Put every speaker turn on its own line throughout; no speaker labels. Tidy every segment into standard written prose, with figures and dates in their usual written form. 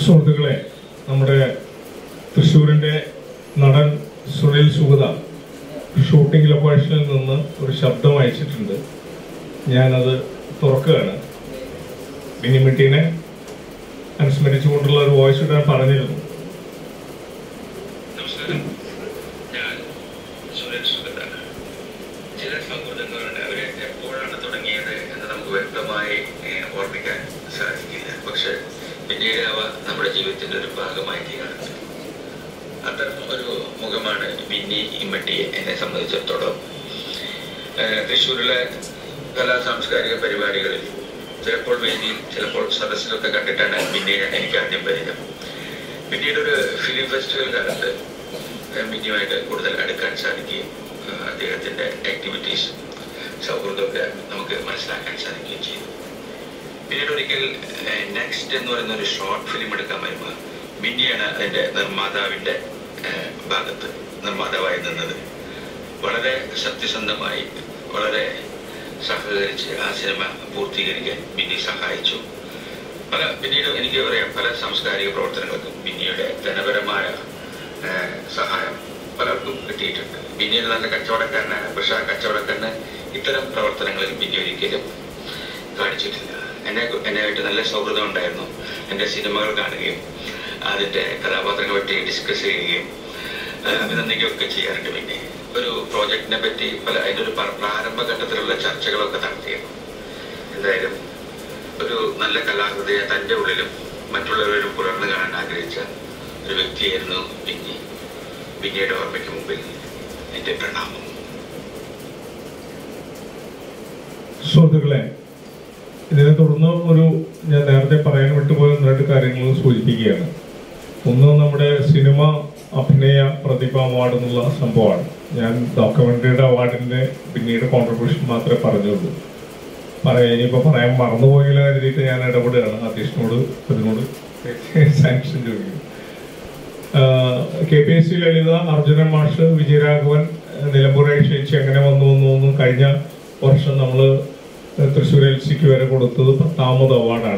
സുഹൃത്തുക്കളെ, നമ്മുടെ തൃശ്ശൂരിൻ്റെ നടൻ സുനിൽ സുഗത ഷൂട്ടിംഗ് ലൊക്കേഷനിൽ നിന്ന് ഒരു ശബ്ദം അയച്ചിട്ടുണ്ട്. ഞാനത് തുറക്കുകയാണ്. മിനിമിട്ടിനെ അനുസ്മരിച്ചുകൊണ്ടുള്ള ഒരു വോയിസ് ഇടാൻ പറഞ്ഞിരുന്നു.
നമസ്കാരം, ഞാൻ സുനിൽ സുഗത. ചില സൗഹൃദങ്ങളുടെ അവരെ എപ്പോഴാണ് തുടങ്ങിയത് എന്ന് നമുക്ക് വ്യക്തമായി ഓർമ്മിക്കാൻ സാധിക്കില്ല. പക്ഷെ പിന്നീട് അവ നമ്മുടെ ജീവിതത്തിന്റെ ഒരു ഭാഗമായി തീരുന്നു. അത്തരം ഒരു മുഖമാണ് മിന്നി ഇമ്മട്ടി എന്നെ സംബന്ധിച്ചിടത്തോളം. തൃശ്ശൂരിലെ കലാ സാംസ്കാരിക പരിപാടികളിൽ ചിലപ്പോൾ വേദിയിൽ ചിലപ്പോൾ സദസ്സിലൊക്കെ കണ്ടിട്ടാണ് മിന്നിയെ എനിക്ക് ആദ്യം പരിചയം. പിന്നീട് ഒരു ഫിലിം ഫെസ്റ്റിവൽ കാലത്ത് മിന്നിയുമായിട്ട് കൂടുതൽ അടുക്കാൻ സാധിക്കുകയും അദ്ദേഹത്തിൻ്റെ ആക്ടിവിറ്റീസ് സൗഹൃദമൊക്കെ നമുക്ക് മനസ്സിലാക്കാൻ സാധിക്കുകയും ചെയ്തു. പിന്നീട് ഒരിക്കൽ നെക്സ്റ്റ് എന്ന് പറയുന്ന ഒരു ഷോർട്ട് ഫിലിം എടുക്കാൻ വരുമ്പോൾ മിന്നിയാണ് അതിൻ്റെ നിർമ്മാതാവിൻ്റെ ഭാഗത്ത് നിർമ്മാതാവായി നിന്നത്. വളരെ സത്യസന്ധമായി വളരെ സഹകരിച്ച് ആ സിനിമ പൂർത്തീകരിക്കാൻ മിന്നി സഹായിച്ചു. പിന്നീട് എനിക്ക് പറയാം, പല സാംസ്കാരിക പ്രവർത്തനങ്ങൾക്കും മിന്നിയുടെ ധനപരമായ സഹായം പലർക്കും കിട്ടിയിട്ടുണ്ട്. മിന്നിയുടെ നല്ല കച്ചവടക്കാരനാണ്, പക്ഷെ ആ കച്ചവടക്കാരന് ഇത്തരം പ്രവർത്തനങ്ങളിൽ മിന്നി ഒരിക്കലും കാണിച്ചിട്ടില്ല. എന്നെയായിട്ട് നല്ല സൗഹൃദം ഉണ്ടായിരുന്നു. എൻ്റെ സിനിമകൾ കാണുകയും അതിൻ്റെ കഥാപാത്രങ്ങളെ പറ്റി ഡിസ്കസ് ചെയ്യുകയും അഭിനന്ദിക്കുകയൊക്കെ ചെയ്യാറുണ്ട്. പിന്നെ ഒരു പ്രോജക്റ്റിനെ പറ്റി അതിൻ്റെ ഒരു പ്രാരംഭഘട്ടത്തിലുള്ള ചർച്ചകളൊക്കെ നടത്തിയിരുന്നു. എന്തായാലും ഒരു നല്ല കലാഹൃദയ തൻ്റെ ഉള്ളിലും മറ്റുള്ളവരും പുലർന്നു കാണാൻ ആഗ്രഹിച്ച ഒരു വ്യക്തിയായിരുന്നു പിന്നി. പിന്നീട് ഓർമ്മയ്ക്ക് മുമ്പിൽ എൻ്റെ പ്രണാമം.
സുഹൃത്തുക്കളെ, ഇതിനെ തുടർന്ന് ഞാൻ നേരത്തെ പറയാൻ വിട്ടുപോയ 2 കാര്യങ്ങൾ സൂചിപ്പിക്കുകയാണ്. ഒന്ന്, നമ്മുടെ സിനിമ അഭിനയ പ്രതിഭ അവാർഡ് എന്നുള്ള സംഭവമാണ്. ഞാൻ ഡോക്യുമെന്ററിയുടെ അവാർഡിന്റെ പിന്നീട് കോൺട്രിബ്യൂഷൻ മാത്രമേ പറഞ്ഞുള്ളൂ. ഇനിയിപ്പോൾ പറയാൻ മറന്നുപോയില്ല കരുതിയിട്ട് ഞാൻ ഇടപെടുകയാണ്. അധ്യക്ഷനോട് ഇതിനോട് സാങ്ഷൻ ചോദിക്കും. KPSC ലളിത, അർജുനൻ മാഷ്, വിജയരാഘവൻ, നിലമ്പൂർ ചേച്ചി അങ്ങനെ വന്നു. കഴിഞ്ഞ വർഷം നമ്മൾ തൃശ്ശൂർ LCക്ക് വരെ കൊടുത്തത് 10ാമത് അവാർഡാണ്.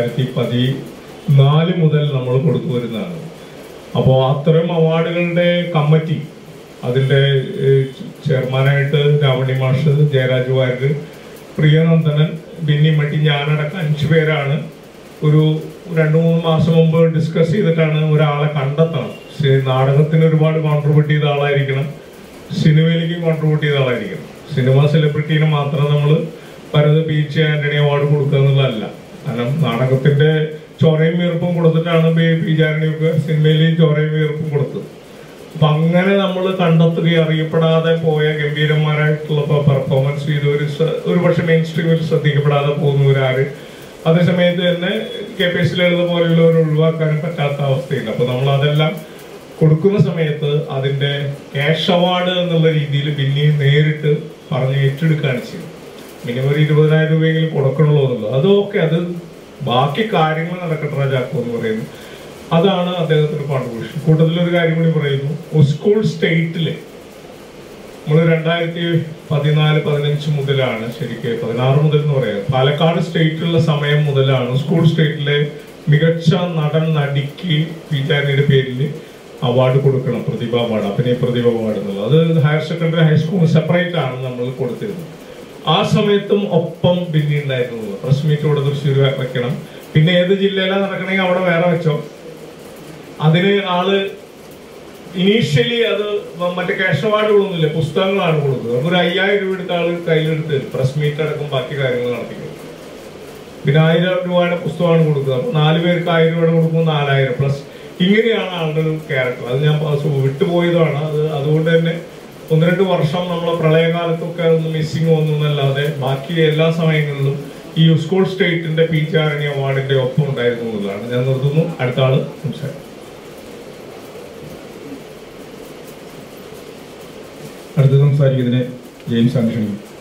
2014 മുതൽ നമ്മൾ കൊടുത്തു വരുന്നതാണ്. അപ്പോൾ അത്തരം അവാർഡുകളുടെ കമ്മിറ്റി, അതിൻ്റെ ചെയർമാനായിട്ട് രാവണി മാഷ്, ജയരാജ് വാര്യർ, പ്രിയനന്ദനൻ, ബിന്നിമട്ടി, ഞാനടക്കം 5 പേരാണ് ഒരു 2-3 മാസം മുമ്പ് ഡിസ്കസ് ചെയ്തിട്ടാണ് ഒരാളെ കണ്ടെത്തണം. നാടകത്തിന് ഒരുപാട് കോൺട്രിബ്യൂട്ട് ചെയ്ത ആളായിരിക്കണം, സിനിമയിലേക്ക് കോൺട്രിബ്യൂട്ട് ചെയ്ത ആളായിരിക്കണം. സിനിമ സെലിബ്രിറ്റീനെ മാത്രം നമ്മൾ ഭരത് PH ആന്റണി അവാർഡ് കൊടുക്കുക എന്നുള്ളതല്ല. കാരണം നാടകത്തിന്റെ ചോരയും വീർപ്പും കൊടുത്തിട്ടാണ് PH ആന്റണിയൊക്കെ സിനിമയിൽ ചോരയും വീർപ്പും കൊടുത്തത്. അപ്പൊ അങ്ങനെ നമ്മൾ കണ്ടെത്തുകയും അറിയപ്പെടാതെ പോയ ഗംഭീരന്മാരായിട്ടുള്ള പെർഫോമൻസ് ചെയ്ത് ഒരു പക്ഷെ മെയിൻ സ്ട്രീമിൽ ശ്രദ്ധിക്കപ്പെടാതെ പോകുന്നവരാര്, അതേസമയത്ത് തന്നെ KPSC ലളിത പോലെയുള്ളവർ ഒഴിവാക്കാനും പറ്റാത്ത അവസ്ഥയുണ്ട്. അപ്പൊ നമ്മൾ അതെല്ലാം കൊടുക്കുന്ന സമയത്ത് അതിന്റെ ക്യാഷ് അവാർഡ് എന്നുള്ള രീതിയിൽ പിന്നെ നേരിട്ട് പറഞ്ഞ് ഏറ്റെടുക്കുകയാണ് ചെയ്തത്. മിനിമം ഒരു 20,000 രൂപയെങ്കിലും കൊടുക്കണല്ലോ എന്നുള്ളത്. അതൊക്കെ അത് ബാക്കി കാര്യങ്ങൾ നടക്കട്ടെ ചാക്കോ എന്ന് പറയുന്നു. അതാണ് അദ്ദേഹത്തിന്റെ കോൺട്രിബ്യൂഷൻ. കൂട്ടത്തിലൊരു കാര്യം കൂടി പറയുന്നു. സ്കൂൾ സ്റ്റേറ്റില് നമ്മൾ 2014-15 മുതലാണ്, ശരിക്കും 16 മുതൽ എന്ന് പറയാം, പാലക്കാട് സ്റ്റേറ്റിലുള്ള സമയം മുതലാണ് സ്കൂൾ സ്റ്റേറ്റിലെ മികച്ച നടൻ നടിക്ക് PH ആന്റണിയുടെ പേരിൽ അവാർഡ് കൊടുക്കണം, പ്രതിഭ അവാർഡ്, അഭിനയ പ്രതിഭ അവാർഡ് എന്നുള്ളത്. അത് ഹയർ സെക്കൻഡറി ഹൈസ്കൂൾ സെപ്പറേറ്റ് ആണ് നമ്മൾ കൊടുത്തിരുന്നത്. ആ സമയത്തും ഒപ്പം പിന്നെ ഉണ്ടായിരുന്നത്. പ്രസ് മീറ്റോടെ തൃശ്ശൂർ വെക്കണം, പിന്നെ ഏത് ജില്ലയിലാണ് നടക്കണമെങ്കിൽ അവിടെ വേറെ വെച്ചോ. അതിന് ആള് ഇനീഷ്യലി അത് മറ്റേ ക്യാഷ് അവാർഡുകളൊന്നുമില്ല, പുസ്തകങ്ങളാണ് കൊടുത്തത്. അപ്പൊ ഒരു 5,000 രൂപ എടുത്ത ആള് കയ്യിലെടുത്ത് പ്രസ് മീറ്റ് അടക്കം ബാക്കി കാര്യങ്ങൾ നടത്തിക്കും. പിന്നെ 1000 രൂപയുടെ പുസ്തകമാണ് കൊടുക്കുക. അപ്പൊ 4 പേർക്ക് 1000 രൂപയുടെ കൊടുക്കുമ്പോൾ 4000 പ്ലസ്. ഇങ്ങനെയാണ് ആളുടെ ഒരു ക്യാരക്ടർ. അത് ഞാൻ വിട്ടുപോയതാണ്. അതുകൊണ്ട് തന്നെ 1-2 വർഷം നമ്മളെ പ്രളയകാലത്തൊക്കെ ഒന്ന് മിസ്സിങ് വന്നല്ലാതെ ബാക്കി എല്ലാ സമയങ്ങളിലും ഈ സ്കൂൾ സ്റ്റേറ്റിന്റെ PH ആന്റണി അവാർഡിന്റെ ഒപ്പം ഉണ്ടായിരുന്നു എന്നുള്ളതാണ്. ഞാൻ നിർത്തുന്നു. അടുത്ത ആള് സംസാരിക്കും.
അടുത്ത സംസാരിക്കുന്നതിന് ജെയിംസ് ആണ് ക്ഷണിക്കും.